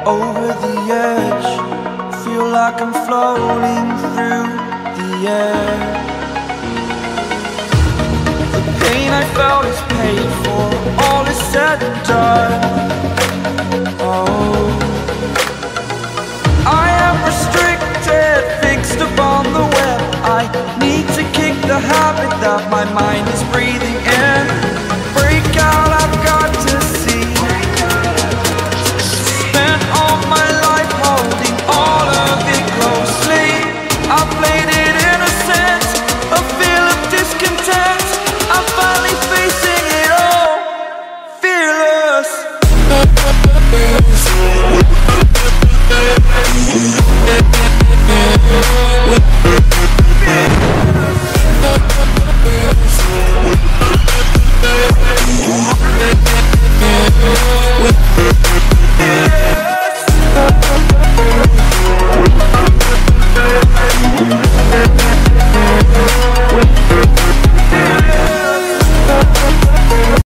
over the edge. Feel like I'm floating through the air. The pain I felt is paid for, all is said and done. Oh, I am restricted, fixed upon the web. I need to kick the habit that my mind is breathing